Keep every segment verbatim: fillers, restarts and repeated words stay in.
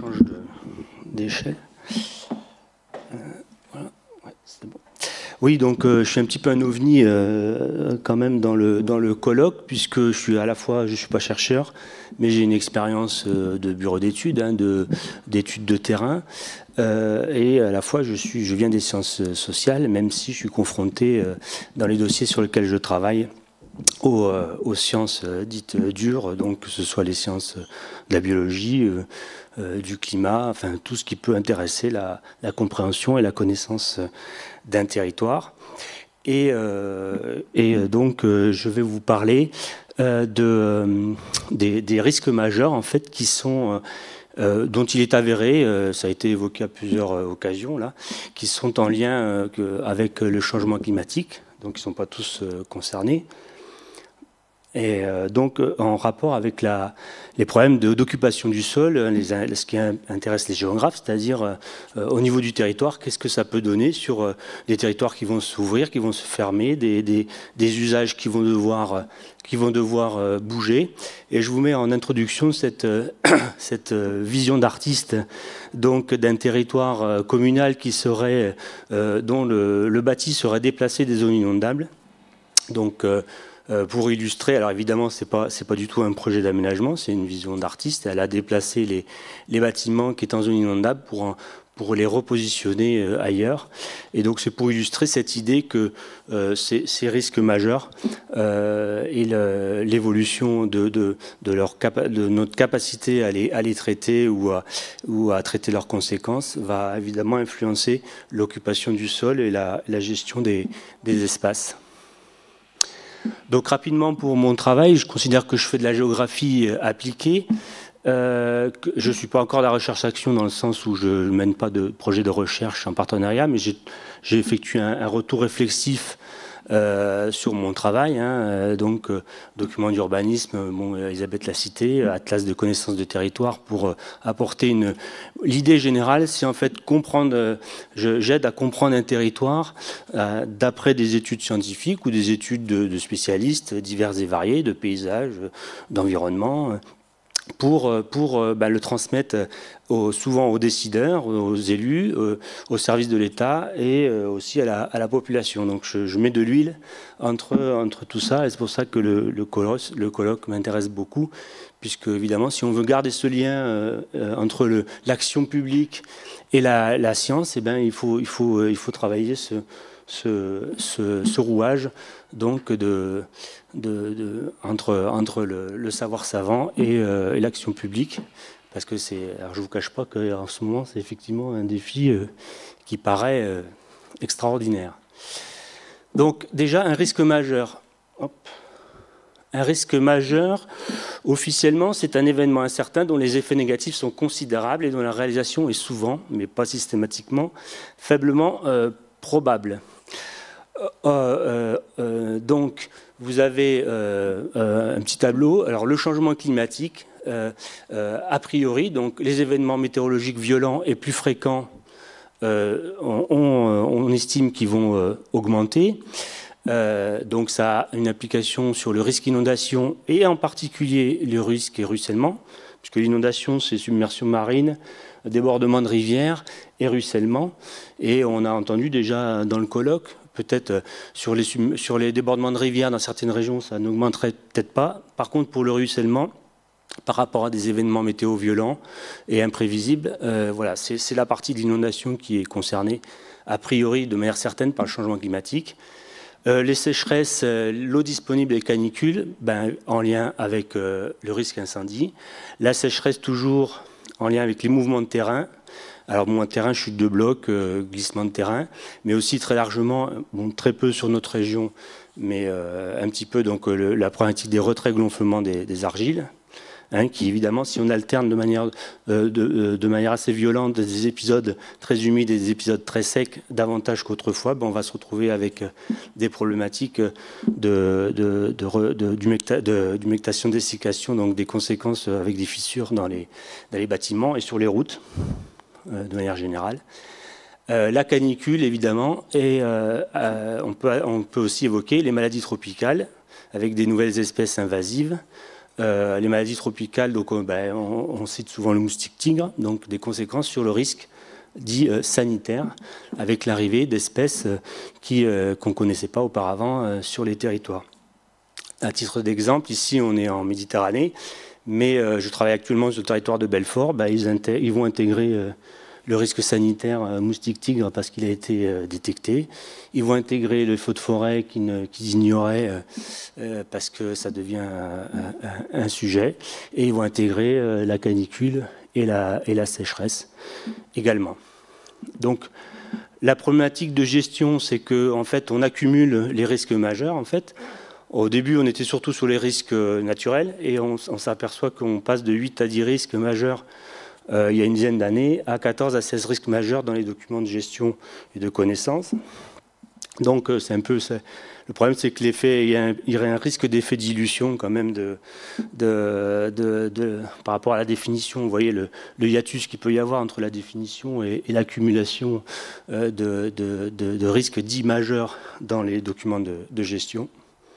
change d'échelle. Euh, voilà. Ouais, c'est bon. Oui, donc euh, je suis un petit peu un ovni euh, quand même dans le, dans le colloque, puisque je suis à la fois, je ne suis pas chercheur, mais j'ai une expérience euh, de bureau d'études, hein, de, d'études de terrain, euh, et à la fois je, suis, je viens des sciences sociales, même si je suis confronté euh, dans les dossiers sur lesquels je travaille aux, euh, aux sciences euh, dites euh, dures, donc que ce soit les sciences de la biologie, euh, euh, du climat, enfin tout ce qui peut intéresser la, la compréhension et la connaissance d'un territoire. Et, euh, et donc euh, je vais vous parler euh, de, euh, des, des risques majeurs en fait qui sont euh, dont il est avéré, euh, ça a été évoqué à plusieurs euh, occasions là, qui sont en lien euh, que, avec le changement climatique, donc ils ne sont pas tous euh, concernés. Et euh, donc en rapport avec la, les problèmes d'occupation du sol, les, ce qui intéresse les géographes, c'est-à-dire euh, au niveau du territoire, qu'est-ce que ça peut donner sur euh, des territoires qui vont s'ouvrir, qui vont se fermer, des, des, des usages qui vont devoir, qui vont devoir euh, bouger. Et je vous mets en introduction cette, euh, cette vision d'artiste donc d'un territoire euh, communal qui serait, euh, dont le, le bâti serait déplacé des zones inondables. Donc euh, Euh, pour illustrer, alors évidemment, ce n'est pas, c'est pas du tout un projet d'aménagement, c'est une vision d'artiste. Elle a déplacé les, les bâtiments qui étaient en zone inondable pour, en, pour les repositionner euh, ailleurs. Et donc, c'est pour illustrer cette idée que euh, ces, ces risques majeurs euh, et l'évolution de, de, de, leur capa de notre capacité à les, à les traiter ou à, ou à traiter leurs conséquences va évidemment influencer l'occupation du sol et la, la gestion des, des espaces. Donc rapidement pour mon travail, je considère que je fais de la géographie appliquée. Euh, je ne suis pas encore de la recherche-action dans le sens où je ne mène pas de projet de recherche en partenariat, mais j'ai effectué un, un retour réflexif euh, sur mon travail, hein, donc euh, document d'urbanisme, bon, Elisabeth l'a cité, atlas de connaissance de territoire pour euh, apporter une... L'idée générale, c'est en fait comprendre, euh, j'aide à comprendre un territoire euh, d'après des études scientifiques ou des études de, de spécialistes divers et variés, de paysages, d'environnement, pour, pour bah, le transmettre aux, souvent aux décideurs, aux élus, euh, aux services de l'État et euh, aussi à la, à la population. Donc je, je mets de l'huile entre, entre tout ça et c'est pour ça que le, le colloque, le colloque m'intéresse beaucoup, puisque évidemment si on veut garder ce lien euh, euh, entre l'action publique et la, la science, eh ben, il, faut, il, faut, euh, il faut travailler ce, ce, ce, ce rouage donc de, de, de, entre, entre le, le savoir savant et, euh, et l'action publique, parce que c'est, alors je vous cache pas qu'en ce moment c'est effectivement un défi euh, qui paraît euh, extraordinaire. Donc déjà un risque majeur. Hop. Un risque majeur, officiellement, c'est un événement incertain dont les effets négatifs sont considérables et dont la réalisation est souvent, mais pas systématiquement, faiblement euh, probable. Euh, euh, euh, donc, vous avez euh, euh, un petit tableau. Alors, le changement climatique, euh, euh, a priori, donc les événements météorologiques violents et plus fréquents, euh, on, on, on estime qu'ils vont euh, augmenter. Euh, donc, ça a une application sur le risque inondation et en particulier le risque ruissellement, puisque l'inondation, c'est submersion marine, débordement de rivières et ruissellement. Et on a entendu déjà dans le colloque, peut-être sur les, sur les débordements de rivières dans certaines régions, ça n'augmenterait peut-être pas. Par contre, pour le ruissellement, par rapport à des événements météo violents et imprévisibles, euh, voilà, c'est la partie de l'inondation qui est concernée, a priori, de manière certaine, par le changement climatique. Euh, les sécheresses, euh, l'eau disponible et canicules, ben, en lien avec euh, le risque incendie. La sécheresse, toujours en lien avec les mouvements de terrain. Alors, mouvement de terrain, chute de blocs, euh, glissement de terrain, mais aussi très largement, bon, très peu sur notre région, mais euh, un petit peu donc, le, la problématique des retraits-gonflements des, des argiles. Hein, qui évidemment, si on alterne de manière, euh, de, de manière assez violente des épisodes très humides et des épisodes très secs, davantage qu'autrefois, ben on va se retrouver avec des problématiques de, de, de, de, d'humectation, dessiccation, donc des conséquences avec des fissures dans les, dans les bâtiments et sur les routes, euh, de manière générale. Euh, la canicule, évidemment, et euh, euh, on, peut, on peut aussi évoquer les maladies tropicales, avec des nouvelles espèces invasives, euh, les maladies tropicales, donc, euh, ben, on, on cite souvent le moustique tigre, donc des conséquences sur le risque dit euh, sanitaire, avec l'arrivée d'espèces euh, qui, euh, qu'on ne connaissait pas auparavant euh, sur les territoires. À titre d'exemple, ici on est en Méditerranée, mais euh, je travaille actuellement sur le territoire de Belfort, ben, ils, ils vont intégrer euh, le risque sanitaire euh, moustique tigre parce qu'il a été euh, détecté. Ils vont intégrer le feu de forêt qu'ils qu'ils ignoraient euh, euh, parce que ça devient un, un, un sujet. Et ils vont intégrer euh, la canicule et la, et la sécheresse également. Donc la problématique de gestion, c'est qu'en en fait, on accumule les risques majeurs. En fait. Au début, on était surtout sur les risques naturels et on, on s'aperçoit qu'on passe de huit à dix risques majeurs euh, il y a une dizaine d'années à quatorze à seize risques majeurs dans les documents de gestion et de connaissance. Donc, c'est un peu... Le problème, c'est que l'effet, il y a un, il y a un risque d'effet dilution quand même de, de, de, de, par rapport à la définition. Vous voyez le, le hiatus qu'il peut y avoir entre la définition et, et l'accumulation euh, de, de, de, de risques dits majeurs dans les documents de, de gestion.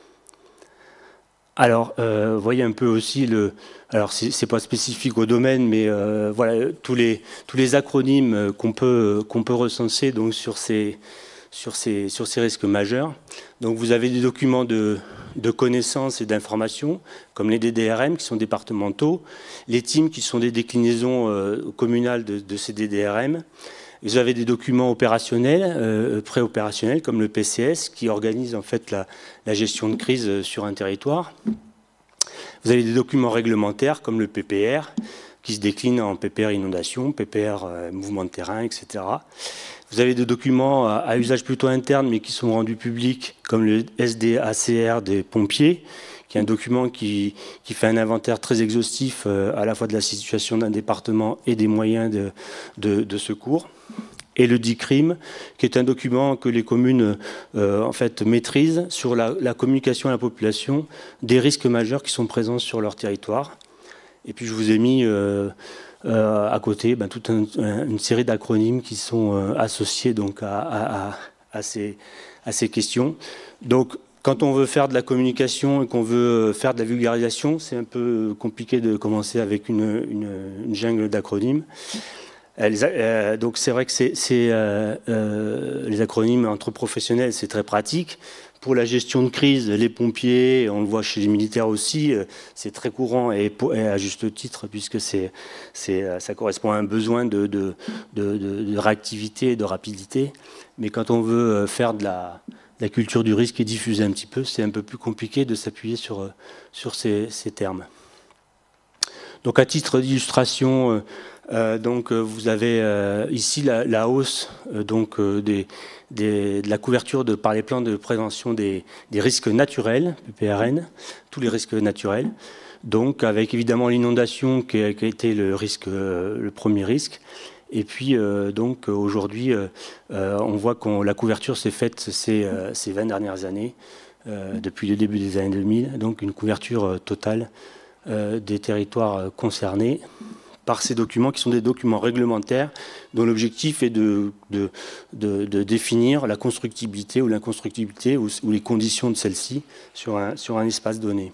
Alors, euh, vous voyez un peu aussi le. Alors, c'est pas spécifique au domaine, mais euh, voilà tous les tous les acronymes qu'on peut qu'on peut recenser donc sur ces sur ces sur ces risques majeurs. Donc, vous avez des documents de de connaissances et d'informations comme les D D R M qui sont départementaux, les T I M qui sont des déclinaisons euh, communales de, de ces D D R M. Vous avez des documents opérationnels, euh, pré-opérationnels, comme le P C S, qui organise en fait la, la gestion de crise sur un territoire. Vous avez des documents réglementaires, comme le P P R, qui se décline en P P R inondation, P P R euh, mouvement de terrain, et cetera. Vous avez des documents à, à usage plutôt interne, mais qui sont rendus publics, comme le S D A C R des pompiers, qui est un document qui, qui fait un inventaire très exhaustif euh, à la fois de la situation d'un département et des moyens de, de, de secours. Et le D I C R I M, qui est un document que les communes euh, en fait, maîtrisent sur la, la communication à la population des risques majeurs qui sont présents sur leur territoire. Et puis je vous ai mis euh, euh, à côté ben, toute un, une série d'acronymes qui sont euh, associés donc, à, à, à, ces, à ces questions. Donc, quand on veut faire de la communication et qu'on veut faire de la vulgarisation, c'est un peu compliqué de commencer avec une, une, une jungle d'acronymes. Euh, donc c'est vrai que c'est, c'est, euh, euh, les acronymes entre professionnels, c'est très pratique. Pour la gestion de crise, les pompiers, on le voit chez les militaires aussi, euh, c'est très courant et, et à juste titre, puisque c'est, c'est, ça correspond à un besoin de, de, de, de, de réactivité et de rapidité. Mais quand on veut faire de la, de la culture du risque et diffuser un petit peu, c'est un peu plus compliqué de s'appuyer sur, sur ces, ces termes. Donc à titre d'illustration, euh, Euh, donc vous avez euh, ici la, la hausse euh, donc, euh, des, des, de la couverture de, par les plans de prévention des, des risques naturels, P P R N, tous les risques naturels. Donc avec évidemment l'inondation qui, qui a été le, risque, euh, le premier risque. Et puis euh, donc aujourd'hui, euh, on voit que la couverture s'est faite ces, euh, ces vingt dernières années, euh, depuis le début des années deux mille, donc une couverture euh, totale euh, des territoires concernés par ces documents qui sont des documents réglementaires dont l'objectif est de, de, de, de définir la constructibilité ou l'inconstructibilité ou, ou les conditions de celle-ci sur un, sur un espace donné.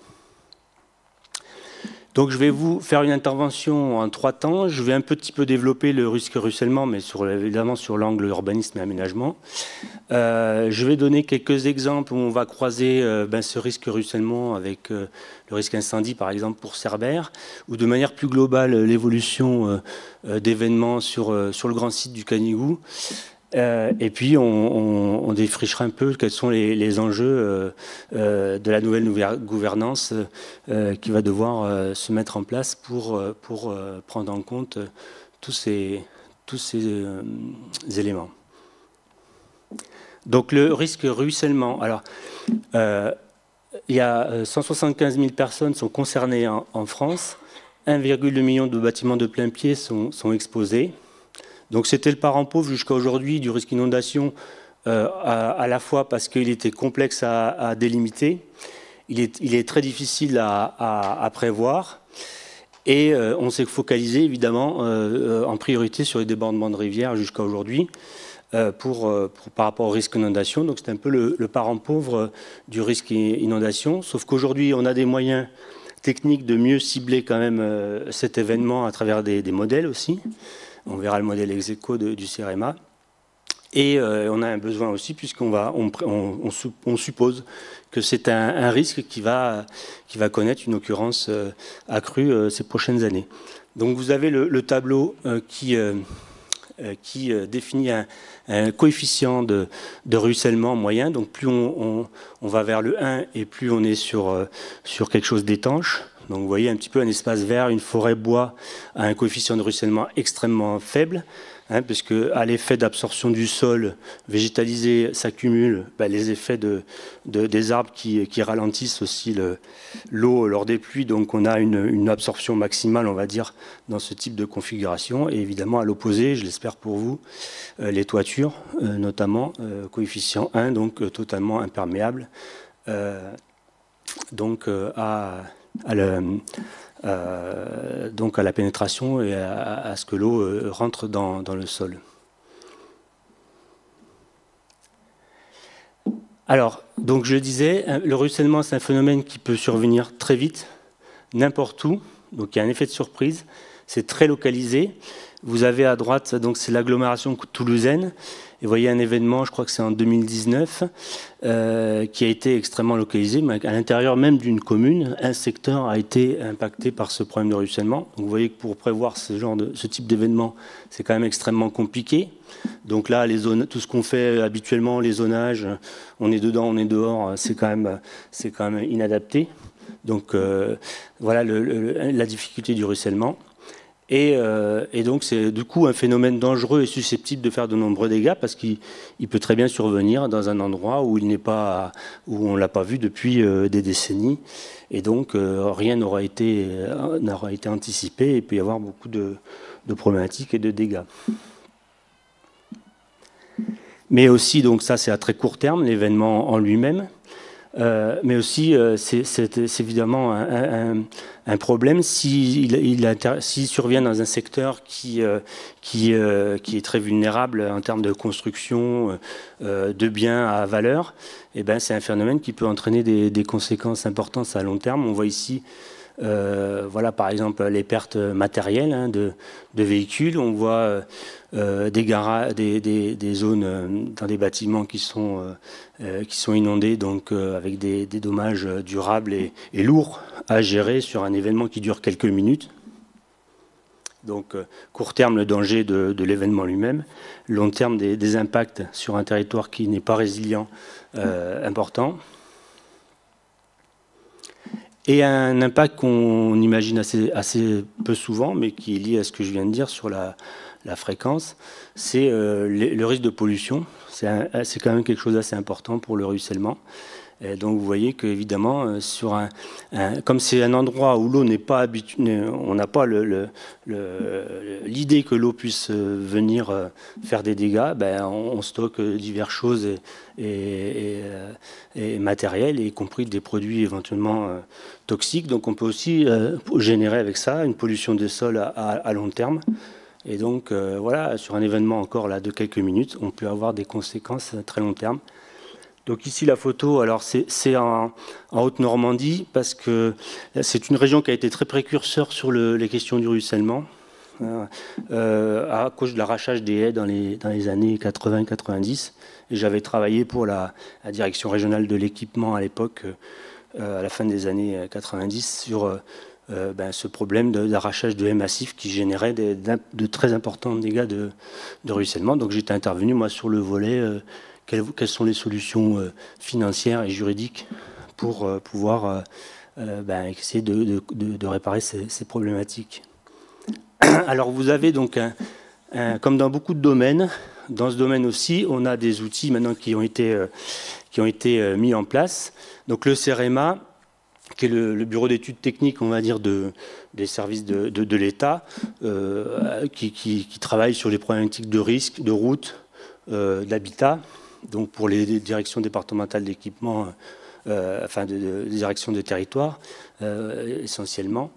Donc je vais vous faire une intervention en trois temps. Je vais un petit peu développer le risque ruissellement, mais sur, évidemment sur l'angle urbanisme et aménagement. Euh, je vais donner quelques exemples où on va croiser euh, ben, ce risque ruissellement avec euh, le risque incendie, par exemple pour Cerbère, ou de manière plus globale l'évolution euh, euh, d'événements sur, euh, sur le grand site du Canigou. Euh, et puis, on, on, on défrichera un peu quels sont les, les enjeux euh, euh, de la nouvelle gouvernance euh, qui va devoir euh, se mettre en place pour, pour euh, prendre en compte tous ces, tous ces euh, éléments. Donc, le risque ruissellement. Alors, euh, il y a cent soixante-quinze mille personnes sont concernées en, en France. un virgule deux million de bâtiments de plein pied sont, sont exposés. Donc c'était le parent pauvre jusqu'à aujourd'hui du risque inondation, euh, à, à la fois parce qu'il était complexe à, à délimiter, il est, il est très difficile à, à, à prévoir, et euh, on s'est focalisé évidemment euh, en priorité sur les débordements de rivières jusqu'à aujourd'hui euh, pour, pour, par rapport au risque inondation. Donc c'est un peu le, le parent pauvre du risque inondation, sauf qu'aujourd'hui on a des moyens technique de mieux cibler quand même euh, cet événement à travers des, des modèles aussi. On verra le modèle ex aequo de, du CEREMA. Et euh, on a un besoin aussi, puisqu'on va, on, on, on, on suppose que c'est un, un risque qui va, qui va connaître une occurrence euh, accrue euh, ces prochaines années. Donc vous avez le, le tableau euh, qui, euh, qui euh, définit un, un coefficient de, de ruissellement moyen. Donc plus on, on, on va vers le un et plus on est sur, euh, sur quelque chose d'étanche. Donc vous voyez un petit peu un espace vert, une forêt bois à un coefficient de ruissellement extrêmement faible. Hein, parce qu'à l'effet d'absorption du sol végétalisé s'accumulent ben, les effets de, de, des arbres qui, qui ralentissent aussi l'eau lors des pluies. Donc on a une, une absorption maximale, on va dire, dans ce type de configuration. Et évidemment, à l'opposé, je l'espère pour vous, euh, les toitures, euh, notamment euh, coefficient un, donc euh, totalement imperméable, euh, donc euh, à, à le, Euh, donc à la pénétration et à, à ce que l'eau euh, rentre dans, dans le sol. Alors, donc je le disais, le ruissellement, c'est un phénomène qui peut survenir très vite, n'importe où. Donc il y a un effet de surprise. C'est très localisé. Vous avez à droite, donc c'est l'agglomération toulousaine. Et vous voyez un événement, je crois que c'est en deux mille dix-neuf, euh, qui a été extrêmement localisé. Mais à l'intérieur même d'une commune, un secteur a été impacté par ce problème de ruissellement. Donc vous voyez que pour prévoir ce, genre de, ce type d'événement, c'est quand même extrêmement compliqué. Donc là, les zones, tout ce qu'on fait habituellement, les zonages, on est dedans, on est dehors, c'est quand même, c'est quand même inadapté. Donc euh, voilà le, le, la difficulté du ruissellement. Et, euh, et donc c'est du coup un phénomène dangereux et susceptible de faire de nombreux dégâts parce qu'il peut très bien survenir dans un endroit où il n'est pas, où on l'a pas vu depuis euh, des décennies, et donc euh, rien n'aura été, euh, n'aura été anticipé, et il peut y avoir beaucoup de, de problématiques et de dégâts. Mais aussi, donc ça c'est à très court terme, l'événement en lui-même. Euh, mais aussi, euh, c'est évidemment un, un, un problème s'il il si survient dans un secteur qui, euh, qui, euh, qui est très vulnérable en termes de construction euh, de biens à valeur. Et ben, c'est un phénomène qui peut entraîner des, des conséquences importantes à long terme. On voit ici, euh, voilà, par exemple, les pertes matérielles hein, de, de véhicules. On voit euh, des, des, des, des zones euh, dans des bâtiments qui sont euh, Euh, qui sont inondés, donc euh, avec des, des dommages durables et, et lourds à gérer sur un événement qui dure quelques minutes. Donc euh, court terme, le danger de, de l'événement lui-même, long terme, des, des impacts sur un territoire qui n'est pas résilient, euh, important. Et un impact qu'on imagine assez, assez peu souvent, mais qui est lié à ce que je viens de dire sur la, la fréquence, c'est euh, le risque de pollution. C'est quand même quelque chose d'assez important pour le ruissellement. Et donc vous voyez qu'évidemment, sur un, un, comme c'est un endroit où l'eau n'est pas habituée, on n'a pas l'idée que l'eau puisse venir faire des dégâts, ben on, on stocke diverses choses et, et, et, et matériel, y compris des produits éventuellement euh, toxiques. Donc on peut aussi euh, générer avec ça une pollution des sols à, à, à long terme. Et donc, euh, voilà, sur un événement encore là de quelques minutes, on peut avoir des conséquences à très long terme. Donc ici, la photo, alors c'est en, en Haute-Normandie, parce que c'est une région qui a été très précurseur sur le, les questions du ruissellement, euh, à cause de l'arrachage des haies dans les, dans les années quatre-vingt quatre-vingt-dix. Et j'avais travaillé pour la, la direction régionale de l'équipement à l'époque, euh, à la fin des années quatre-vingt-dix, sur... Euh, Euh, ben, ce problème d'arrachage de, de haies massifs qui générait des, de très importants dégâts de, de ruissellement. Donc j'étais intervenu moi sur le volet euh, quelles, quelles sont les solutions euh, financières et juridiques pour euh, pouvoir euh, euh, ben, essayer de, de, de, de réparer ces, ces problématiques. Alors vous avez donc, un, un, comme dans beaucoup de domaines, dans ce domaine aussi, on a des outils maintenant qui ont été, euh, qui ont été euh, mis en place. Donc le CEREMA, qui est le, le bureau d'études techniques, on va dire, de, des services de, de, de l'État, euh, qui, qui, qui travaille sur les problématiques de risque, de route, euh, d'habitat, donc pour les directions départementales d'équipement, euh, enfin, de, de, des directions de territoire, euh, essentiellement.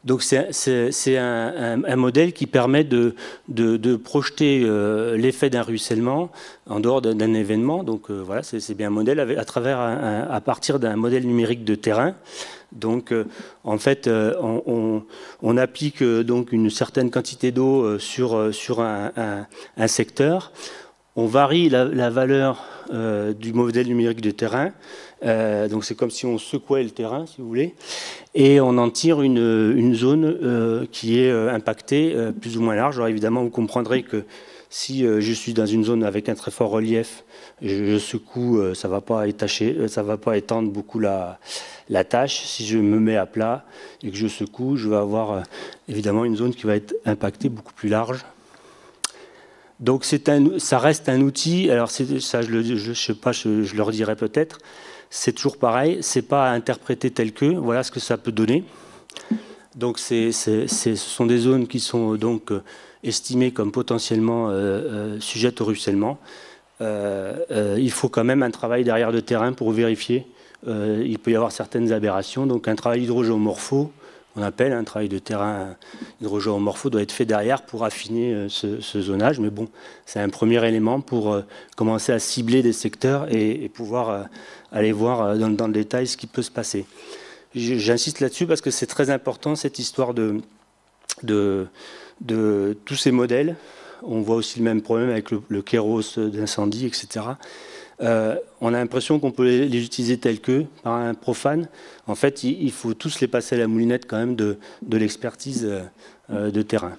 Donc c'est un, un, un modèle qui permet de, de, de projeter euh, l'effet d'un ruissellement en dehors d'un événement. Donc euh, voilà, c'est bien un modèle avec, à, travers un, à partir d'un modèle numérique de terrain. Donc euh, en fait, euh, on, on, on applique euh, donc une certaine quantité d'eau euh, sur, sur un, un, un secteur. On varie la, la valeur euh, du modèle numérique de terrain. Euh, donc c'est comme si on secouait le terrain, si vous voulez, et on en tire une, une zone euh, qui est euh, impactée, euh, plus ou moins large. Alors évidemment, vous comprendrez que si euh, je suis dans une zone avec un très fort relief, je, je secoue, euh, ça ne va pas étacher, euh, ça va pas étendre beaucoup la, la tâche. Si je me mets à plat et que je secoue, je vais avoir euh, évidemment une zone qui va être impactée beaucoup plus large. Donc un, ça reste un outil, alors ça je ne je, je sais pas, je, je le redirai peut-être, c'est toujours pareil, c'est pas à interpréter tel que, voilà ce que ça peut donner. Donc c'est, c'est, ce sont des zones qui sont donc euh, estimées comme potentiellement euh, euh, sujettes au ruissellement. Euh, euh, il faut quand même un travail derrière de terrain pour vérifier, euh, il peut y avoir certaines aberrations, donc un travail hydrogéomorpho, on appelle un travail de terrain hydrogéomorpho doit être fait derrière pour affiner ce, ce zonage. Mais bon, c'est un premier élément pour euh, commencer à cibler des secteurs et, et pouvoir euh, aller voir euh, dans, dans le détail ce qui peut se passer. J'insiste là-dessus parce que c'est très important cette histoire de, de, de tous ces modèles. On voit aussi le même problème avec le, le kéros d'incendie, et cetera. Euh, on a l'impression qu'on peut les, les utiliser tels que par un profane. En fait, il, il faut tous les passer à la moulinette quand même de, de l'expertise euh, de terrain.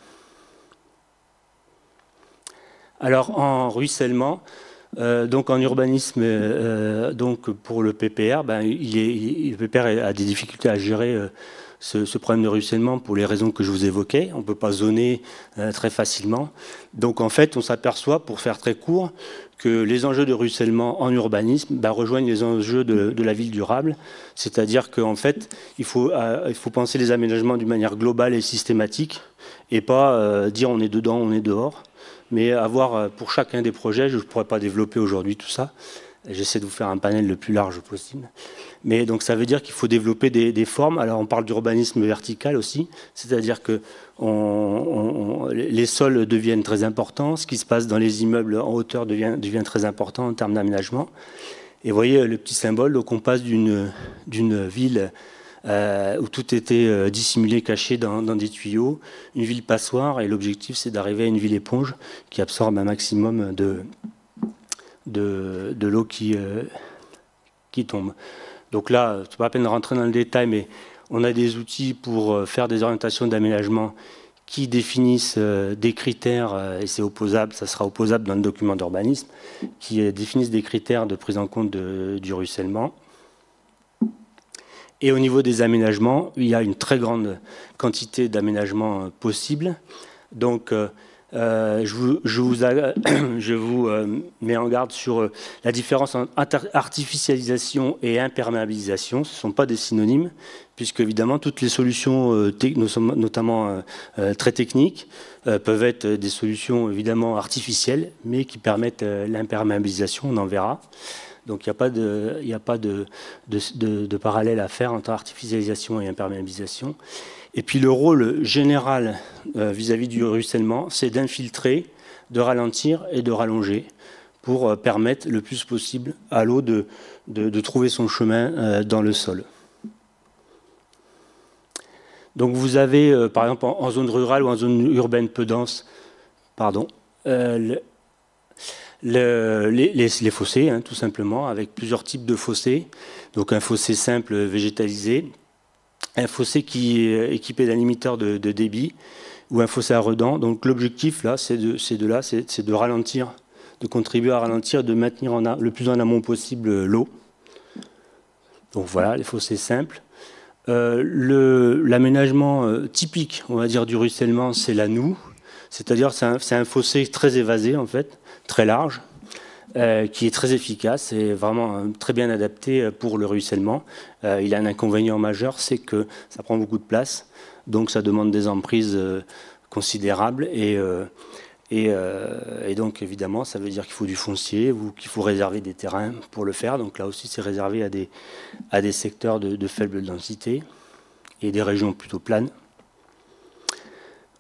Alors en ruissellement, euh, donc en urbanisme, euh, donc pour le P P R, ben, il est, il, le P P R a des difficultés à gérer euh, ce, ce problème de ruissellement pour les raisons que je vous évoquais. On ne peut pas zoner euh, très facilement. Donc en fait, on s'aperçoit, pour faire très court, que les enjeux de ruissellement en urbanisme ben, rejoignent les enjeux de, de la ville durable. C'est-à-dire qu'en fait, il faut, euh, il faut penser les aménagements d'une manière globale et systématique et pas euh, dire on est dedans, on est dehors. Mais avoir pour chacun des projets, je ne pourrais pas développer aujourd'hui tout ça. J'essaie de vous faire un panel le plus large possible. Mais donc ça veut dire qu'il faut développer des, des formes. Alors on parle d'urbanisme vertical aussi, c'est-à-dire que on, on, les sols deviennent très importants, ce qui se passe dans les immeubles en hauteur devient, devient très important en termes d'aménagement. Et vous voyez le petit symbole, donc on passe d'une d'une ville euh, où tout était euh, dissimulé, caché dans, dans des tuyaux, une ville passoire, et l'objectif c'est d'arriver à une ville éponge qui absorbe un maximum de, de, de l'eau qui, euh, qui tombe. Donc là, c'est pas la peine de rentrer dans le détail, mais on a des outils pour faire des orientations d'aménagement qui définissent des critères, et c'est opposable, ça sera opposable dans le document d'urbanisme, qui définissent des critères de prise en compte de, du ruissellement. Et au niveau des aménagements, il y a une très grande quantité d'aménagements possibles. Donc, euh, je vous, je vous, je vous euh, mets en garde sur la différence entre artificialisation et imperméabilisation. Ce ne sont pas des synonymes, puisque évidemment, toutes les solutions, euh, notamment euh, très techniques, euh, peuvent être des solutions évidemment artificielles, mais qui permettent euh, l'imperméabilisation, on en verra. Donc il n'y a pas, de, il n'y a pas de, de, de, de parallèle à faire entre artificialisation et imperméabilisation. Et puis le rôle général vis-à-vis euh, du ruissellement, c'est d'infiltrer, de ralentir et de rallonger pour euh, permettre le plus possible à l'eau de, de, de trouver son chemin euh, dans le sol. Donc vous avez, euh, par exemple, en, en zone rurale ou en zone urbaine peu dense, pardon, euh, le, Le, les, les, les fossés, hein, tout simplement, avec plusieurs types de fossés. Donc un fossé simple végétalisé, un fossé qui est équipé d'un limiteur de, de débit, ou un fossé à redans. Donc l'objectif, là, c'est de, de, là, c'est de ralentir, de contribuer à ralentir, de maintenir en a, le plus en amont possible l'eau. Donc voilà, les fossés simples. Euh, l'aménagement euh, typique, on va dire, du ruissellement, c'est la noue. C'est-à-dire c'est un, un fossé très évasé, en fait, très large, euh, qui est très efficace et vraiment euh, très bien adapté pour le ruissellement. Euh, il a un inconvénient majeur, c'est que ça prend beaucoup de place, donc ça demande des emprises euh, considérables et, euh, et, euh, et donc évidemment ça veut dire qu'il faut du foncier ou qu'il faut réserver des terrains pour le faire. Donc là aussi c'est réservé à des, à des secteurs de, de faible densité et des régions plutôt planes.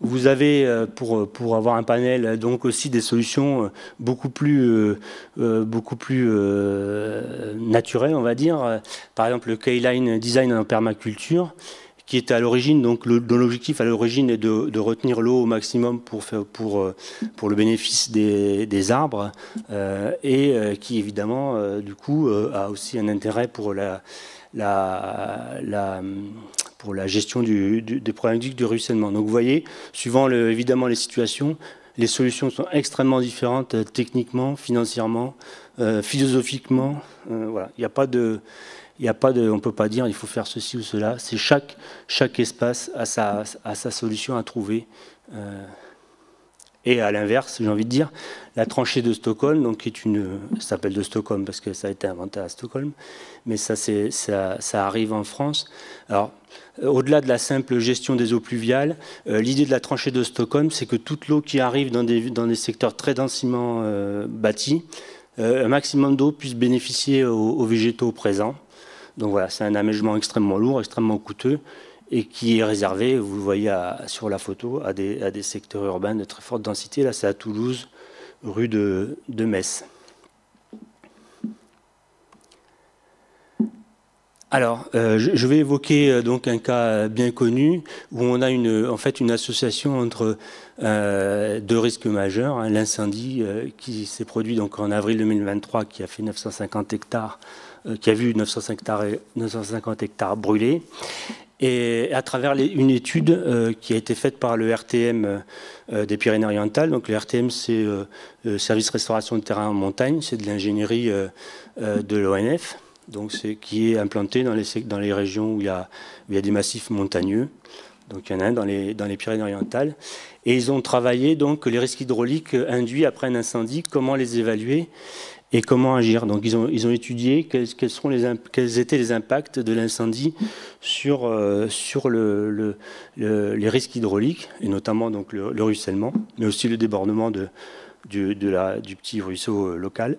vous avez, pour, pour avoir un panel, donc aussi des solutions beaucoup plus, euh, beaucoup plus euh, naturelles, on va dire. Par exemple, le K-Line Design en permaculture, qui était à l'origine, donc le, dont l'objectif à l'origine est de, de retenir l'eau au maximum pour, faire, pour, pour le bénéfice des, des arbres, euh, et euh, qui évidemment, euh, du coup, euh, a aussi un intérêt pour la, la, la, pour la gestion du, du, des problématiques du ruissellement. Donc vous voyez, suivant le, évidemment les situations, les solutions sont extrêmement différentes, euh, techniquement, financièrement, euh, philosophiquement. Euh, voilà, il n'y a pas de... Il n'y a pas de, on ne peut pas dire il faut faire ceci ou cela. C'est chaque, chaque espace a sa, a sa solution à trouver. Euh, et à l'inverse, j'ai envie de dire, la tranchée de Stockholm, donc qui est une, ça s'appelle de Stockholm parce que ça a été inventé à Stockholm, mais ça, c'est, ça, ça arrive en France. Alors, au-delà de la simple gestion des eaux pluviales, euh, l'idée de la tranchée de Stockholm, c'est que toute l'eau qui arrive dans des, dans des secteurs très densément euh, bâtis, euh, un maximum d'eau puisse bénéficier aux, aux végétaux présents. Donc voilà, c'est un aménagement extrêmement lourd, extrêmement coûteux, et qui est réservé, vous le voyez à, sur la photo, à des, à des secteurs urbains de très forte densité. Là, c'est à Toulouse, rue de, de Metz. Alors, euh, je, je vais évoquer euh, donc un cas bien connu où on a une, en fait une association entre euh, deux risques majeurs, hein, l'incendie euh, qui s'est produit donc en avril deux mille vingt-trois, qui a fait neuf cent cinquante hectares, euh, qui a vu neuf cent cinquante hectares brûlés, et à travers les, une étude euh, qui a été faite par le R T M euh, des Pyrénées-Orientales. Donc le R T M, c'est euh, le service restauration de terrain en montagne, c'est de l'ingénierie euh, euh, de l'O N F. Donc c'est qui est implanté dans les, dans les régions où il, y a, où il y a des massifs montagneux. Donc il y en a un dans les, dans les Pyrénées-Orientales. Et ils ont travaillé donc les risques hydrauliques induits après un incendie, comment les évaluer et comment agir. Donc ils ont, ils ont étudié quels, quels, sont les, quels étaient les impacts de l'incendie sur, euh, sur le, le, le, les risques hydrauliques, et notamment donc le, le ruissellement, mais aussi le débordement de, du, de la, du petit ruisseau local.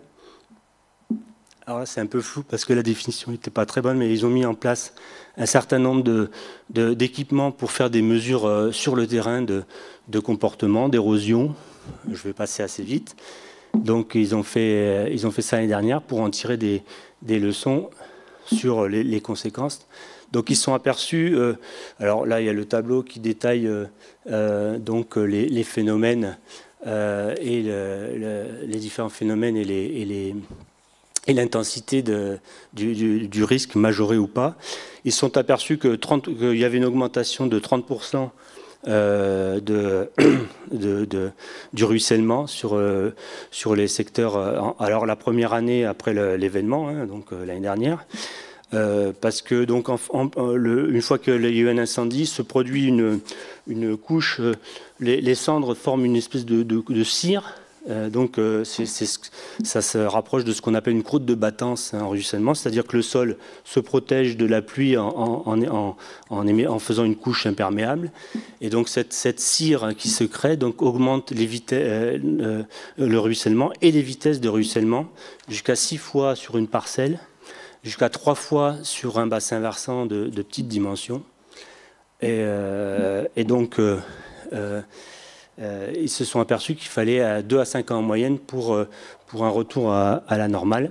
Alors là, c'est un peu flou parce que la définition n'était pas très bonne, mais ils ont mis en place un certain nombre de, de, d'équipements pour faire des mesures euh, sur le terrain de, de comportement, d'érosion. Je vais passer assez vite. Donc ils ont fait, ils ont fait ça l'année dernière pour en tirer des, des leçons sur les, les conséquences. Donc ils se sont aperçus, euh, alors là il y a le tableau qui détaille euh, euh, donc les, les phénomènes euh, et le, le, les différents phénomènes et les... Et les et l'intensité de, du, du, du risque majoré ou pas. Ils se sont aperçus que trente, qu'il y avait une augmentation de trente pour cent euh, de, de, de, du ruissellement sur, euh, sur les secteurs. Euh, alors la première année après le, l'événement, hein, donc euh, l'année dernière, euh, parce que donc en, en, le, une fois qu'il y a eu un incendie, se produit une, une couche, euh, les, les cendres forment une espèce de, de, de cire. Euh, donc euh, c'est, c'est, ça se rapproche de ce qu'on appelle une croûte de battance en ruissellement, c'est-à-dire que le sol se protège de la pluie en, en, en, en, émet, en faisant une couche imperméable, et donc cette, cette cire qui se crée donc, augmente les vitesses, euh, euh, le ruissellement et les vitesses de ruissellement jusqu'à six fois sur une parcelle, jusqu'à trois fois sur un bassin versant de, de petite dimension, et, euh, et donc euh, euh, Euh, ils se sont aperçus qu'il fallait à deux à cinq ans en moyenne pour, euh, pour un retour à, à la normale.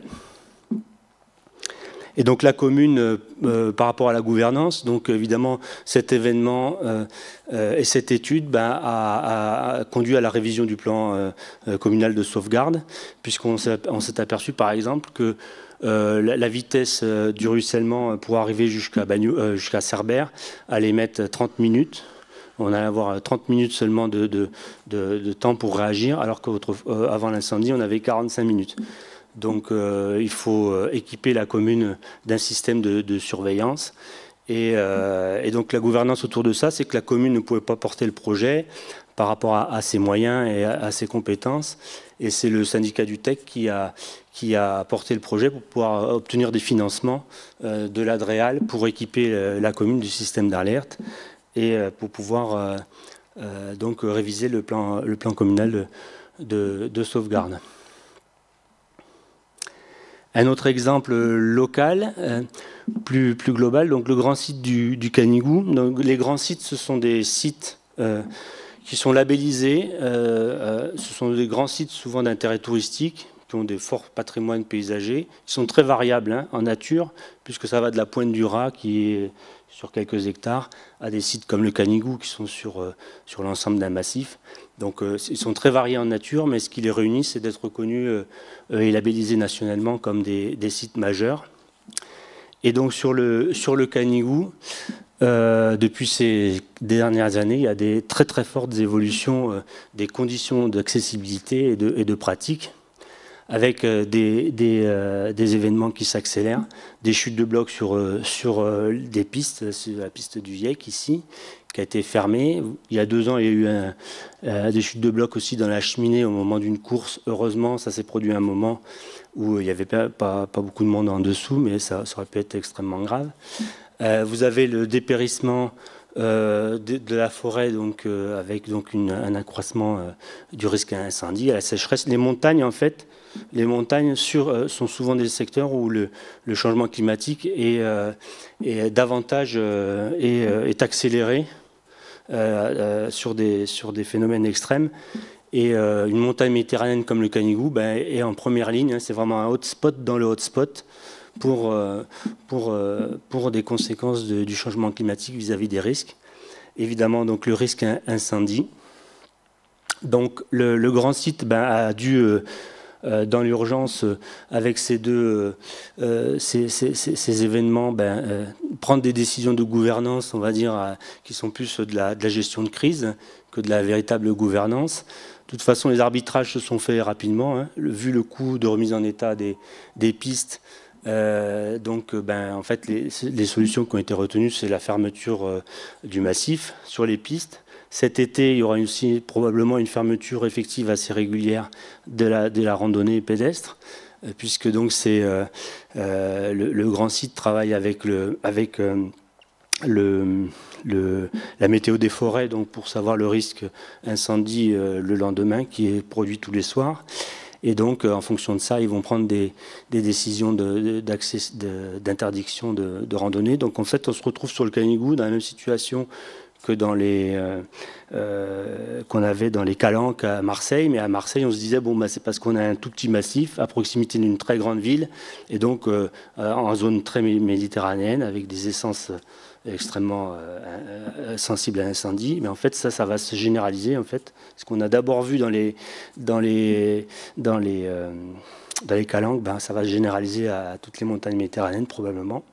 Et donc la commune, euh, par rapport à la gouvernance, donc évidemment cet événement euh, euh, et cette étude ben, a, a conduit à la révision du plan euh, communal de sauvegarde, puisqu'on s'est, on s'est aperçu par exemple que euh, la, la vitesse euh, du ruissellement pour arriver jusqu'à, Bagnou, euh, jusqu'à Cerbère allait mettre trente minutes. On allait avoir trente minutes seulement de, de, de, de temps pour réagir, alors qu'avant l'incendie, on avait quarante-cinq minutes. Donc euh, il faut équiper la commune d'un système de, de surveillance. Et, euh, et donc la gouvernance autour de ça, c'est que la commune ne pouvait pas porter le projet par rapport à, à ses moyens et à, à ses compétences. Et c'est le syndicat du T E C qui a, qui a porté le projet pour pouvoir obtenir des financements euh, de l'Adréal pour équiper euh, la commune du système d'alerte et pour pouvoir euh, euh, donc réviser le plan, le plan communal de, de, de sauvegarde. Un autre exemple local, euh, plus, plus global, donc le grand site du, du Canigou. Donc, les grands sites, ce sont des sites euh, qui sont labellisés. Euh, euh, ce sont des grands sites souvent d'intérêt touristique, qui ont des forts patrimoines paysagers. Ils sont très variables hein, en nature, puisque ça va de la Pointe du Raz, qui est sur quelques hectares, à des sites comme le Canigou, qui sont sur, euh, sur l'ensemble d'un massif. Donc euh, ils sont très variés en nature, mais ce qui les réunit, c'est d'être reconnus euh, et labellisés nationalement comme des, des sites majeurs. Et donc sur le, sur le Canigou, euh, depuis ces dernières années, il y a des très très fortes évolutions euh, des conditions d'accessibilité et de, et de pratique, avec euh, des, des, euh, des événements qui s'accélèrent, des chutes de blocs sur, euh, sur euh, des pistes, sur la piste du Viec ici, qui a été fermée. Il y a deux ans, il y a eu un, euh, des chutes de blocs aussi dans la cheminée au moment d'une course. Heureusement, ça s'est produit à un moment où il n'y avait pas, pas, pas beaucoup de monde en dessous, mais ça, ça aurait pu être extrêmement grave. Euh, vous avez le dépérissement euh, de, de la forêt, donc, euh, avec donc une, un accroissement euh, du risque à incendie, à la sécheresse. Les montagnes, en fait, les montagnes sur, euh, sont souvent des secteurs où le, le changement climatique est, euh, est davantage euh, est, euh, est accéléré euh, euh, sur, des, sur des phénomènes extrêmes. Et euh, une montagne méditerranéenne comme le Canigou ben, est en première ligne. Hein, c'est vraiment un hotspot dans le hotspot pour, euh, pour, euh, pour des conséquences de, du changement climatique vis-à-vis des risques. Évidemment, donc, le risque incendie. Donc, le, le grand site ben, a dû, euh, euh, dans l'urgence, euh, avec ces deux euh, ces, ces, ces, ces événements, ben, euh, prendre des décisions de gouvernance, on va dire, euh, qui sont plus de la, de la gestion de crise que de la véritable gouvernance. De toute façon, les arbitrages se sont faits rapidement, hein, vu le coût de remise en état des, des pistes. Euh, donc, ben, en fait, les, les solutions qui ont été retenues, c'est la fermeture euh, du massif sur les pistes. Cet été, il y aura aussi probablement une fermeture effective assez régulière de la, de la randonnée pédestre, euh, puisque donc c'est euh, euh, le, le grand site travaille avec le avec euh, le Le, la météo des forêts, donc pour savoir le risque incendie euh, le lendemain, qui est produit tous les soirs. Et donc, euh, en fonction de ça, ils vont prendre des, des décisions d'interdiction de, de, de, de randonnée. Donc, en fait, on se retrouve sur le Canigou dans la même situation que dans les euh, euh, qu'on avait dans les Calanques à Marseille. Mais à Marseille, on se disait bon, bah, c'est parce qu'on a un tout petit massif à proximité d'une très grande ville, et donc euh, en zone très méditerranéenne avec des essences extrêmement euh, sensibles à l'incendie. Mais en fait, ça, ça va se généraliser en fait. Ce qu'on a d'abord vu dans les dans les dans les euh, dans les Calanques, ben, ça va se généraliser à toutes les montagnes méditerranéennes probablement.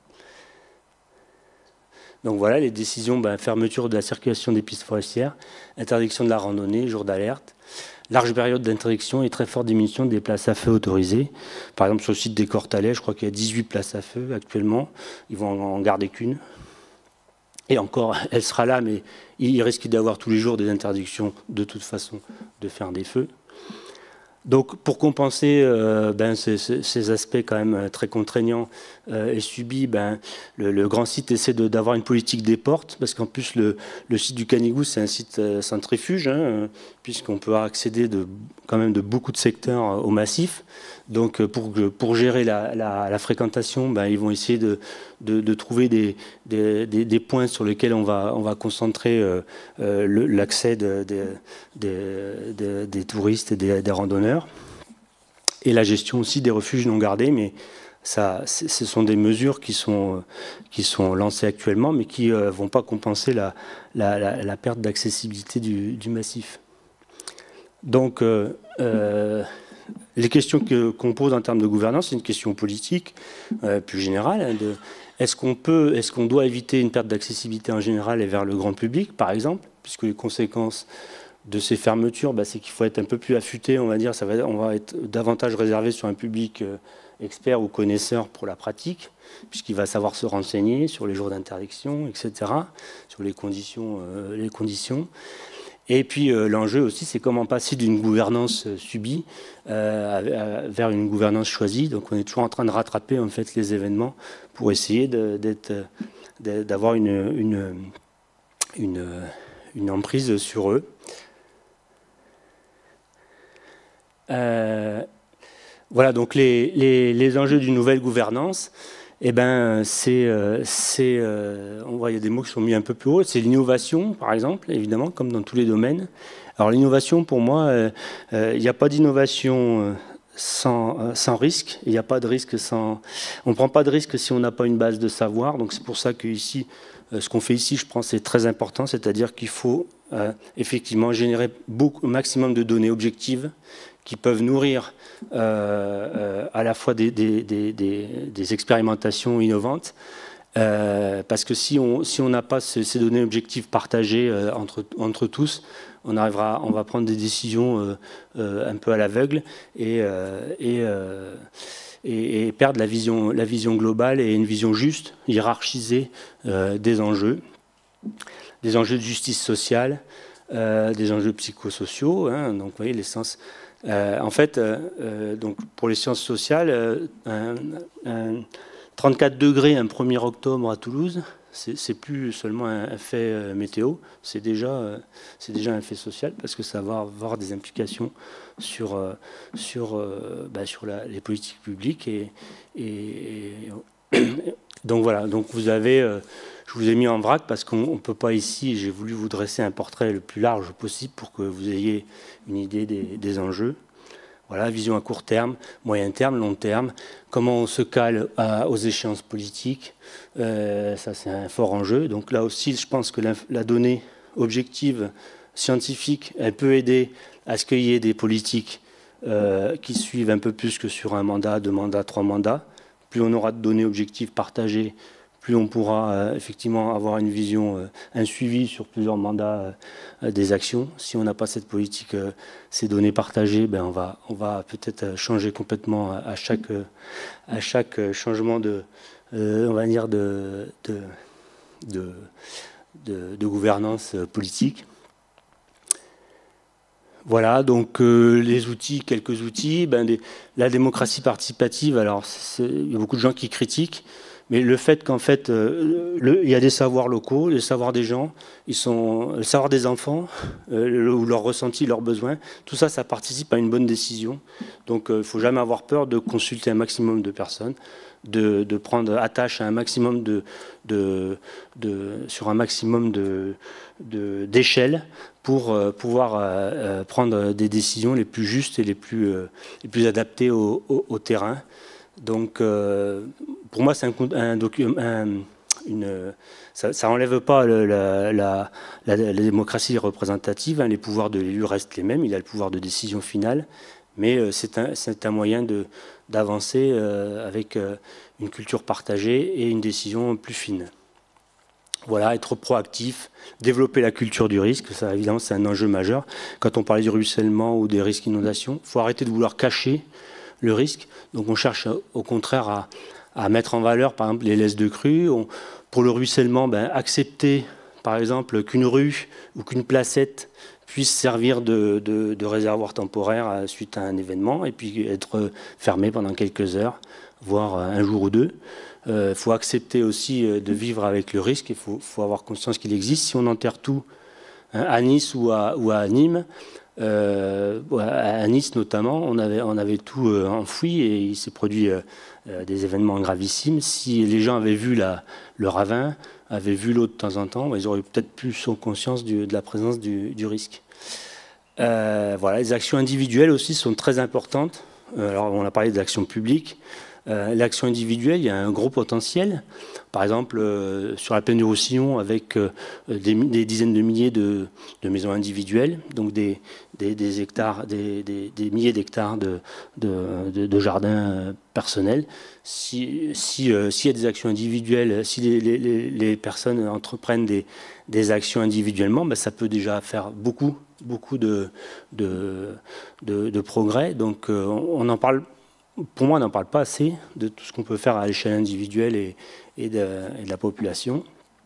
Donc voilà, les décisions, ben, fermeture de la circulation des pistes forestières, interdiction de la randonnée, jour d'alerte, large période d'interdiction et très forte diminution des places à feu autorisées. Par exemple, sur le site des Cortalais, je crois qu'il y a dix-huit places à feu actuellement. Ils vont en garder qu'une. Et encore, elle sera là, mais il risque d'y avoir tous les jours des interdictions de toute façon de faire des feux. Donc, pour compenser euh, ben, ces, ces aspects quand même très contraignants euh, et subis, ben, le, le grand site essaie d'avoir une politique des portes, parce qu'en plus, le, le site du Canigou, c'est un site euh, centrifuge, hein, puisqu'on peut accéder de, quand même de beaucoup de secteurs euh, au massif. Donc, pour, pour gérer la, la, la fréquentation, ben, ils vont essayer de, de, de trouver des, des, des, des points sur lesquels on va, on va concentrer euh, euh, l'accès de, de, de, de, des touristes et des, des randonneurs. Et la gestion aussi des refuges non gardés, mais ça, ce sont des mesures qui sont, qui sont lancées actuellement, mais qui ne euh, vont pas compenser la, la, la, la perte d'accessibilité du, du massif. Donc, euh, euh, les questions qu'on pose en termes de gouvernance, c'est une question politique euh, plus générale. Hein, est-ce qu'on peut, est-ce qu'on doit éviter une perte d'accessibilité en général et vers le grand public, par exemple, puisque les conséquences de ces fermetures, bah, c'est qu'il faut être un peu plus affûté, on va dire, ça va, on va être davantage réservé sur un public euh, expert ou connaisseur pour la pratique, puisqu'il va savoir se renseigner sur les jours d'interdiction, et cetera, sur les conditions, euh, les conditions. Et puis euh, l'enjeu aussi, c'est comment passer d'une gouvernance euh, subie euh, à, à, vers une gouvernance choisie. Donc on est toujours en train de rattraper en fait les événements pour essayer d'avoir une, une, une, une emprise sur eux. Euh, voilà donc les, les, les enjeux d'une nouvelle gouvernance. eh ben, c'est, euh, c'est, euh, on voit, il y a des mots qui sont mis un peu plus haut. C'est l'innovation, par exemple, évidemment, comme dans tous les domaines. Alors l'innovation, pour moi, euh, euh, il n'y a pas d'innovation sans, euh, sans risque. Il n'y a pas de risque sans... On ne prend pas de risque si on n'a pas une base de savoir. Donc c'est pour ça que ici, euh, ce qu'on fait ici, je pense, c'est très important. C'est-à-dire qu'il faut euh, effectivement générer beaucoup, un maximum de données objectives qui peuvent nourrir euh, euh, à la fois des, des, des, des, des expérimentations innovantes. Euh, parce que si on si on n'a pas ces, ces données objectives partagées euh, entre, entre tous, on arrivera, on va prendre des décisions euh, euh, un peu à l'aveugle et, euh, et, euh, et, et perdre la vision, la vision globale et une vision juste, hiérarchisée euh, des enjeux, des enjeux de justice sociale, euh, des enjeux psychosociaux. Hein, donc, vous voyez, les sciences. Euh, en fait, euh, donc pour les sciences sociales, euh, un, un trente-quatre degrés un premier octobre à Toulouse, c'est plus seulement un fait météo, c'est déjà, c'est déjà un fait social parce que ça va avoir des implications sur, sur, bah, sur la, les politiques publiques. Et, et, et donc voilà, donc vous avez, je vous ai mis en vrac parce qu'on ne peut pas ici, j'ai voulu vous dresser un portrait le plus large possible pour que vous ayez une idée des, des enjeux. Voilà, vision à court terme, moyen terme, long terme, comment on se cale à, aux échéances politiques, euh, ça c'est un fort enjeu. Donc là aussi, je pense que la, la donnée objective, scientifique, elle peut aider à ce qu'il y ait des politiques euh, qui suivent un peu plus que sur un mandat, deux mandats, trois mandats. Plus on aura de données objectives partagées, plus on pourra euh, effectivement avoir une vision, euh, un suivi sur plusieurs mandats euh, des actions. Si on n'a pas cette politique, euh, ces données partagées, ben on va, on va peut-être changer complètement à, à, chaque, euh, à chaque changement de, euh, on va dire de, de, de, de, de gouvernance politique. Voilà, donc euh, les outils, quelques outils. Ben, des, la démocratie participative, alors il y a beaucoup de gens qui critiquent. Mais le fait qu'en fait, euh, le, il y a des savoirs locaux, les savoirs des gens, ils sont, le savoir des enfants, euh, le, ou leurs ressentis, leurs besoins, tout ça, ça participe à une bonne décision. Donc il euh, ne faut jamais avoir peur de consulter un maximum de personnes, de, de prendre attache à un maximum de, de, de sur un maximum de, de, d'échelles pour euh, pouvoir euh, prendre des décisions les plus justes et les plus, euh, les plus adaptées au, au, au terrain. Donc, euh, pour moi, c'est un, un document, un, une, ça, ça enlève pas le, la, la, la, la démocratie représentative. Hein, les pouvoirs de l'élu restent les mêmes. Il a le pouvoir de décision finale, mais euh, c'est un, c'est un moyen de d'avancer euh, avec euh, une culture partagée et une décision plus fine. Voilà, être proactif, développer la culture du risque, ça évidemment c'est un enjeu majeur. Quand on parlait du ruissellement ou des risques inondations, il faut arrêter de vouloir cacher le risque. Donc on cherche au contraire à, à mettre en valeur par exemple les laisses de crue. On, pour le ruissellement, ben, accepter par exemple qu'une rue ou qu'une placette puisse servir de, de, de réservoir temporaire suite à un événement et puis être fermé pendant quelques heures, voire un jour ou deux. Il euh, faut accepter aussi de vivre avec le risque, il faut, faut avoir conscience qu'il existe. Si on enterre tout hein, à Nice ou à, ou à Nîmes, Euh, à Nice notamment, on avait, on avait tout euh, enfoui et il s'est produit euh, des événements gravissimes. Si les gens avaient vu la, le ravin, avaient vu l'eau de temps en temps, ils auraient peut-être plus conscience du, de la présence du, du risque. Euh, voilà, les actions individuelles aussi sont très importantes. Alors, on a parlé des actions publiques. Euh, L'action individuelle, il y a un gros potentiel. Par exemple, euh, sur la plaine du Roussillon, avec euh, des, des dizaines de milliers de, de maisons individuelles, donc des, des, des hectares, des, des, des milliers d'hectares de, de, de, de jardins personnels. Si, si, euh, s'il y a des actions individuelles, si les, les, les personnes entreprennent des, des actions individuellement, ben, ça peut déjà faire beaucoup, beaucoup de, de, de, de progrès. Donc, euh, on en parle. Pour moi, on n'en parle pas assez de tout ce qu'on peut faire à l'échelle individuelle et, et, de, et de la population.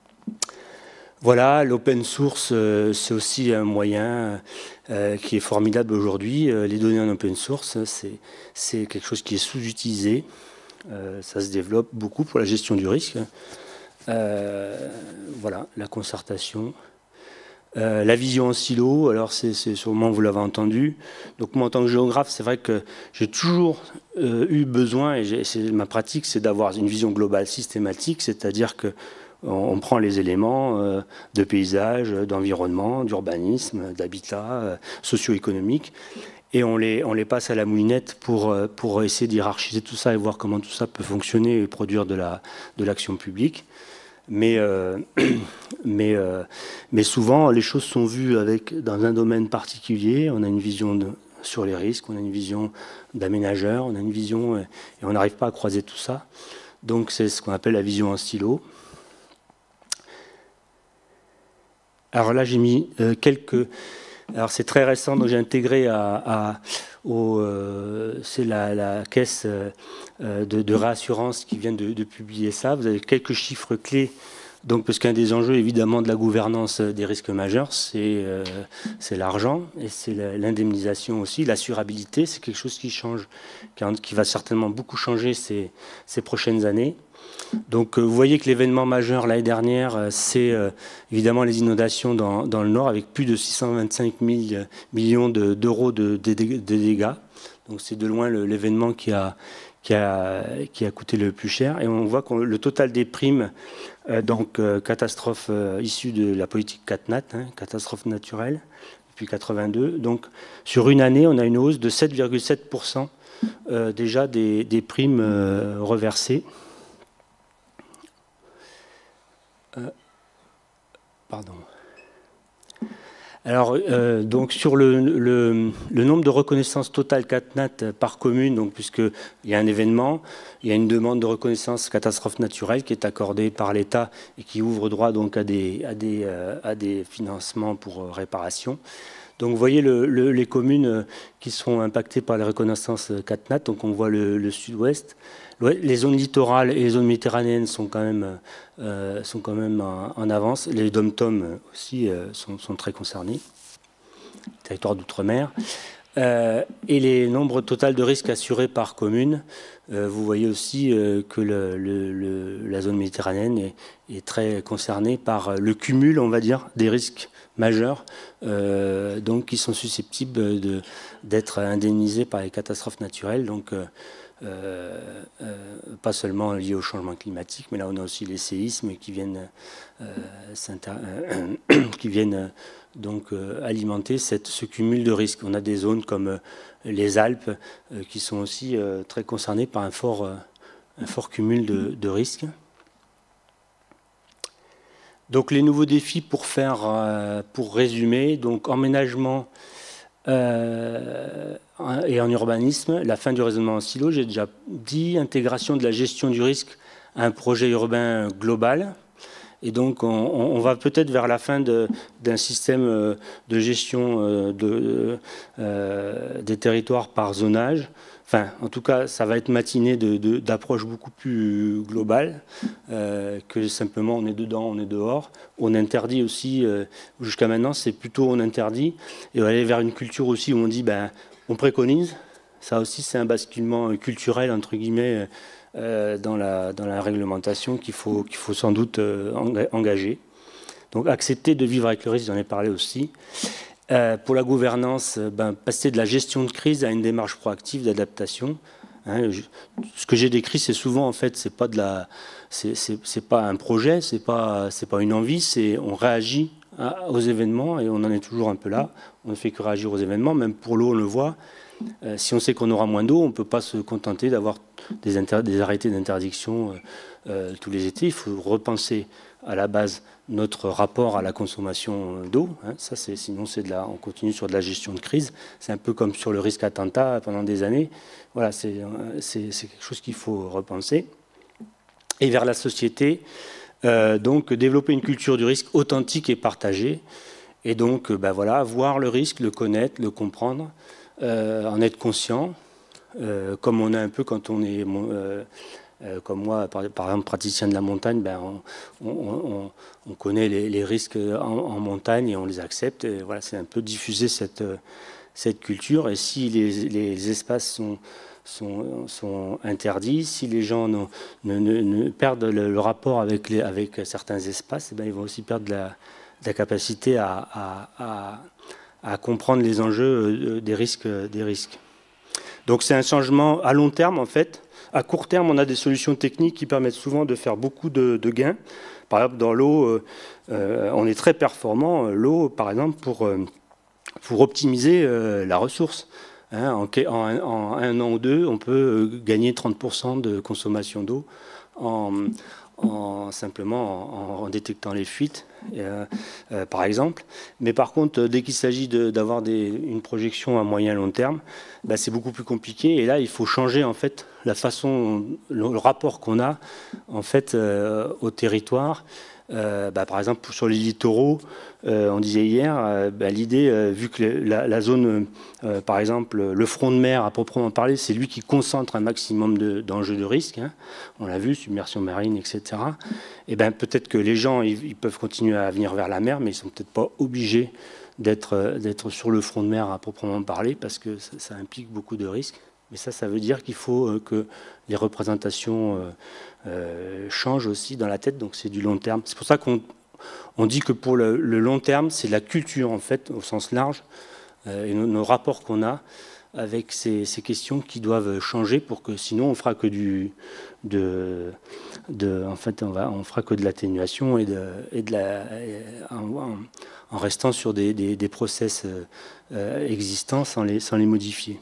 Voilà, l'open source, euh, c'est aussi un moyen euh, qui est formidable aujourd'hui. Euh, les données en open source, c'est quelque chose qui est sous-utilisé. Euh, ça se développe beaucoup pour la gestion du risque. Euh, voilà, la concertation. Euh, la vision en silo, alors c'est sûrement, vous l'avez entendu. Donc moi en tant que géographe, c'est vrai que j'ai toujours euh, eu besoin, et ma pratique, c'est d'avoir une vision globale systématique, c'est-à-dire que on prend les éléments euh, de paysage, d'environnement, d'urbanisme, d'habitat, euh, socio-économique, et on les, on les passe à la moulinette pour, pour essayer d'hierarchiser tout ça et voir comment tout ça peut fonctionner et produire de la, de l'action publique. Mais, euh, mais, euh, mais souvent, les choses sont vues avec, dans un domaine particulier. On a une vision de, sur les risques, on a une vision d'aménageur, on a une vision, et on n'arrive pas à croiser tout ça. Donc c'est ce qu'on appelle la vision en stylo. Alors là, j'ai mis euh, quelques... Alors c'est très récent, donc j'ai intégré à, à au, euh, c'est la, la caisse euh, de, de réassurance qui vient de, de publier ça. Vous avez quelques chiffres clés, donc parce qu'un des enjeux évidemment de la gouvernance des risques majeurs, c'est euh, c'est l'argent et c'est l'indemnisation aussi, l'assurabilité. C'est quelque chose qui change, qui va certainement beaucoup changer ces, ces prochaines années. Donc vous voyez que l'événement majeur l'année dernière, c'est euh, évidemment les inondations dans, dans le Nord, avec plus de six cent vingt-cinq mille millions d'euros de, de, de, de dégâts. Donc c'est de loin l'événement qui a, qui, a, qui a coûté le plus cher. Et on voit que le total des primes, euh, donc euh, catastrophes euh, issues de la politique CatNat, hein, catastrophes naturelles, depuis quatre-vingt-deux. Donc sur une année, on a une hausse de sept virgule sept pour cent euh, déjà des, des primes euh, reversées. Euh, pardon. Alors, euh, donc sur le, le, le nombre de reconnaissances totales CatNat par commune, donc puisqu'il y a un événement, il y a une demande de reconnaissance catastrophe naturelle qui est accordée par l'État et qui ouvre droit donc à des, à des, euh, à des financements pour euh, réparation. Donc vous voyez le, le, les communes qui sont impactées par les reconnaissances CatNat, donc on voit le, le sud-ouest. Les zones littorales et les zones méditerranéennes sont quand même, euh, sont quand même en, en avance. Les dom-tom aussi euh, sont, sont très concernés, territoire d'outre-mer. Euh, et les nombres total de risques assurés par commune, euh, vous voyez aussi euh, que le, le, le, la zone méditerranéenne est, est très concernée par le cumul, on va dire, des risques majeurs, euh, donc qui sont susceptibles d'être indemnisés par les catastrophes naturelles. Donc, euh, Euh, euh, pas seulement liés au changement climatique, mais là on a aussi les séismes qui viennent, euh, euh, qui viennent donc euh, alimenter cette, ce cumul de risques. On a des zones comme euh, les Alpes euh, qui sont aussi euh, très concernées par un fort, euh, un fort cumul de, de risques. Donc les nouveaux défis pour faire, euh, pour résumer, donc emménagement Euh, et en urbanisme, la fin du raisonnement en silo, j'ai déjà dit, intégration de la gestion du risque à un projet urbain global. Et donc, on, on va peut-être vers la fin d'un système de gestion de, euh, des territoires par zonage. Enfin, en tout cas, ça va être matiné d'approches beaucoup plus globales euh, que simplement on est dedans, on est dehors. On interdit aussi, euh, jusqu'à maintenant, c'est plutôt on interdit. Et on va aller vers une culture aussi où on dit, ben, on préconise. Ça aussi, c'est un basculement culturel, entre guillemets, euh, dans, la, dans la réglementation qu'il faut, qu'il faut sans doute euh, engager. Donc, accepter de vivre avec le risque, j'en ai parlé aussi. Euh, pour la gouvernance, ben, passer de la gestion de crise à une démarche proactive d'adaptation. Hein, je, ce que j'ai décrit, c'est souvent, en fait, c'est pas de la, c'est pas un projet, c'est pas, c'est pas une envie, c'est on réagit à, aux événements et on en est toujours un peu là. On ne fait que réagir aux événements, même pour l'eau, on le voit. Euh, si on sait qu'on aura moins d'eau, on ne peut pas se contenter d'avoir des, des arrêtés d'interdiction euh, euh, tous les étés. Il faut repenser à la base notre rapport à la consommation d'eau. Hein, ça, c'est, sinon, c'est de la, on continue sur de la gestion de crise. C'est un peu comme sur le risque attentat pendant des années. Voilà, c'est quelque chose qu'il faut repenser. Et vers la société, euh, donc développer une culture du risque authentique et partagée. Et donc, ben voilà, voir le risque, le connaître, le comprendre, euh, en être conscient, euh, comme on a un peu quand on est... Euh, Euh, comme moi, par, par exemple, praticien de la montagne, ben, on, on, on, on connaît les, les risques en, en montagne et on les accepte. Et voilà, c'est un peu diffuser cette, cette culture. Et si les, les espaces sont, sont, sont interdits, si les gens ne, ne, ne perdent le, le rapport avec, les, avec certains espaces, eh ben, ils vont aussi perdre la, la capacité à, à, à, à comprendre les enjeux des risques, des risques. Donc c'est un changement à long terme en fait. À court terme, on a des solutions techniques qui permettent souvent de faire beaucoup de, de gains. Par exemple, dans l'eau, euh, on est très performant. L'eau, par exemple, pour, pour optimiser euh, la ressource. Hein, en, en, en un an ou deux, on peut gagner trente pour cent de consommation d'eau en, en simplement en, en détectant les fuites, euh, euh, par exemple. Mais par contre, dès qu'il s'agit d'avoir une projection à moyen long terme, ben, c'est beaucoup plus compliqué. Et là, il faut changer en fait la façon, le, le rapport qu'on a en fait euh, au territoire. Euh, bah, par exemple, sur les littoraux, euh, on disait hier, euh, bah, l'idée, euh, vu que la, la zone, euh, par exemple, le front de mer, à proprement parler, c'est lui qui concentre un maximum d'enjeux de, de risque. Hein. On l'a vu, submersion marine, et cetera. Et ben peut-être que les gens, ils, ils peuvent continuer à venir vers la mer, mais ils sont peut-être pas obligés d'être d'être sur le front de mer, à proprement parler, parce que ça, ça implique beaucoup de risques. Mais ça, ça veut dire qu'il faut euh, que les représentations euh, euh, changent aussi dans la tête, donc c'est du long terme. C'est pour ça qu'on on dit que pour le, le long terme, c'est la culture, en fait, au sens large, euh, et nos, nos rapports qu'on a avec ces, ces questions qui doivent changer, pour que sinon on fera que du... De, de, en fait, on, va, on fera que de l'atténuation et de, et de la... Et en, en restant sur des, des, des process euh, existants sans les, sans les modifier.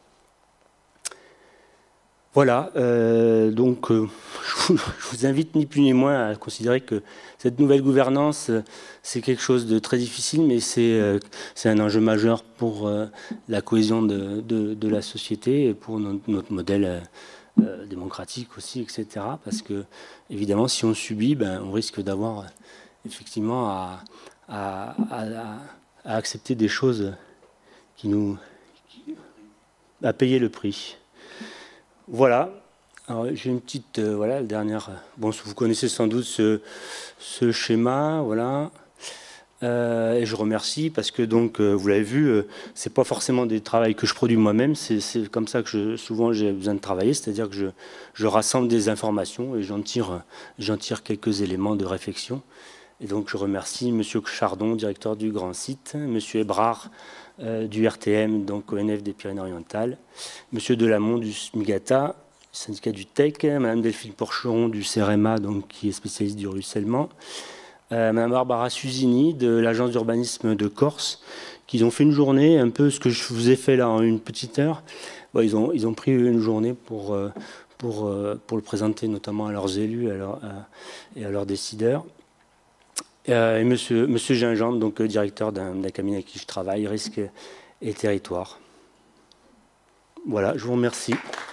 Voilà, euh, donc euh, je, vous, je vous invite ni plus ni moins à considérer que cette nouvelle gouvernance, c'est quelque chose de très difficile, mais c'est euh, un enjeu majeur pour euh, la cohésion de, de, de la société et pour notre, notre modèle euh, démocratique aussi, et cetera. Parce que, évidemment, si on subit, ben, on risque d'avoir effectivement à, à, à, à accepter des choses qui nous... Qui, à payer le prix. Voilà, j'ai une petite, euh, voilà, la dernière, bon, vous connaissez sans doute ce, ce schéma, voilà, euh, et je remercie parce que, donc, euh, vous l'avez vu, euh, c'est pas forcément des travaux que je produis moi-même, c'est comme ça que je, souvent j'ai besoin de travailler, c'est-à-dire que je, je rassemble des informations et j'en tire, j'en tire quelques éléments de réflexion. Et donc je remercie M. Chardon, directeur du Grand Site, M. Ebrard, Euh, du R T M, donc O N F des Pyrénées-Orientales, M. Delamont du SMIGATA, syndicat du T E C, Mme Delphine Porcheron du C R M A, donc, qui est spécialiste du ruissellement, euh, Mme Barbara Susini de l'Agence d'urbanisme de Corse, qui ont fait une journée, un peu ce que je vous ai fait là en une petite heure. Bon, ils, ont, ils ont pris une journée pour, euh, pour, euh, pour le présenter notamment à leurs élus à leur, à, et à leurs décideurs. Euh, et monsieur, monsieur Gingembre, donc euh, directeur d'un cabinet avec qui je travaille, Risque et Territoire. Voilà, je vous remercie.